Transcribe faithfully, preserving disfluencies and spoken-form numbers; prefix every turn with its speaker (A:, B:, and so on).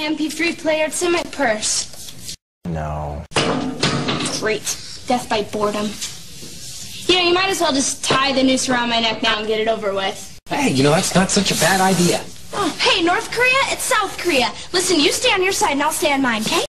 A: M P three player. It's in my purse.
B: No.
A: Great. Death by boredom. You know, you might as well just tie the noose around my neck now and get it over with.
B: Hey, you know, that's not such a bad idea.
A: Oh, hey, North Korea, it's South Korea. Listen, you stay on your side and I'll stay on mine, okay?